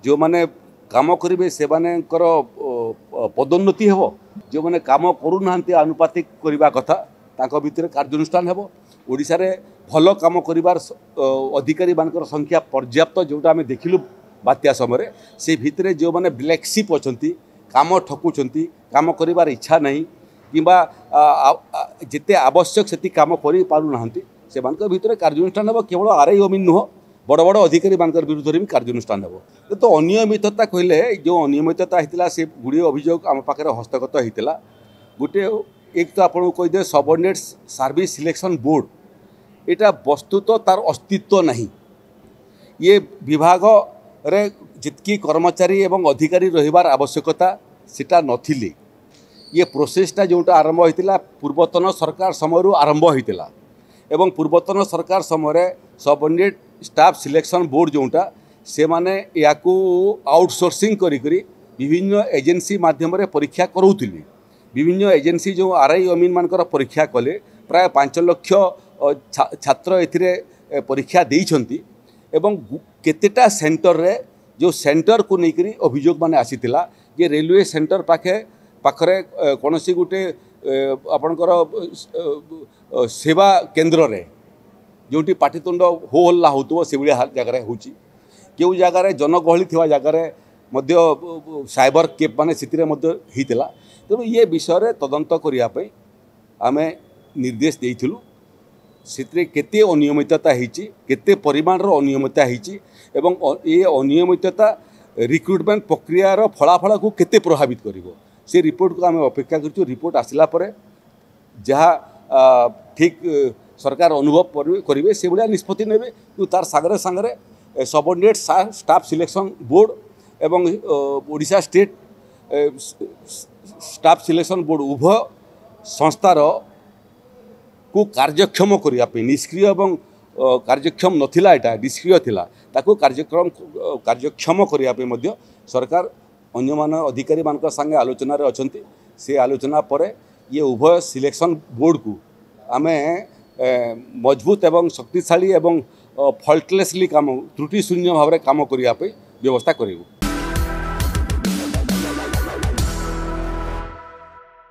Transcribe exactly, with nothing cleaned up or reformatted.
जो मैंने काम करेंगे से पदोन्नति हो, जो मैंने काम करूना आनुपातिक करने कथा तांको भितर कार्यानुष्ठान हेबो। ओडिशा रे भल काम करिवार अधिकारी मानकर संख्या पर्याप्त जोटा आम देखिलु बात्या समय से भितर जो मैंने ब्लैक शिप अच्छी काम ठकुंट काम करिवार इच्छा नहीं किंबा जिते आवश्यक से काम कर पारुना से भितर कार्यानुष्ठान हेबो। केवल आरआई अमीन नुह बड़ बड़ अधिकारी मान विरुद्ध भी कार्यानुष्ठान हेबो। तो अनियमितता कहले जो अनियमितता होता से गुड़े अभियोग आम पाखे हस्तगत होता। गोटे एक तो आपको कहीदे सबऑर्डिनेट सर्विस सिलेक्शन बोर्ड एटा वस्तुत तार अस्तित्व नहीं। ये विभाग रे जितकी कर्मचारी एवं अधिकारी रहिबार आवश्यकता सेटा नथिले। ये प्रोसेसटा जोटा आरंभ होता पूर्वतन सरकार समय आरंभ होता एवं पूर्वतन सरकार समय सबऑर्डिनेट स्टाफ सिलेक्शन बोर्ड जोटा से माने याकू आउटसोर्सिंग करी करी विभिन्न एजेंसी माध्यम रे परीक्षा करोउथिले। विभिन्न एजेंसी जो आरआई अमीन मानकर परीक्षा कले प्राय पांच लक्ष छात्र एथिरे परीक्षा देइछंती एवं केतेटा सेंटर रे जो सेंटर को लेकर अभियोग माने आसीतिला जे रेलवे सेंटर पाखे पाखरे कोनोसी गुटे आपणकर सेवा केंद्र रे जोटी पाटितुंड हो हल्ला होतो से भलिया जगह होची केउ जगह जनगहली थिवा जगह मध्य साइबर केप माने सितिरे मध्य हितला। तेणु ये विषय रे तदंत करिया पई आमे निर्देश देइथिलु। सितिरे केते अनियमितता हिची केते परिमाण रो अनियमितता हिची एवं ये अनियमितता रिक्रुटमेंट प्रक्रिया रो फलाफल को केते प्रभावित करिवो से रिपोर्ट को आमे अपेक्षा करछु। रिपोर्ट आसिला परे जहा ठीक सरकार अनुभव करेंगे से भाया निष्पत्ति नेबे। कि तार सागरे सागरे सबऑर्डिनेट स्टाफ सिलेक्शन बोर्ड एवं Odisha state staff selection board उभय संस्थार को कार्यक्षम करने निष्क्रिय एवं कार्यक्षम नथिला एटा निष्क्रिय थिला ताको कार्यक्रम कार्यक्षम करने सरकार अन्य मान अधिकारी मान संगे आलोचना रे अछंती। से आलोचना पर ये उभय सिलेक्शन बोर्ड को आमे मजबूत एवं शक्तिशाली एवं फल्टलेसली काम त्रुटि शून्य भाव में काम करने व्यवस्था करूँ।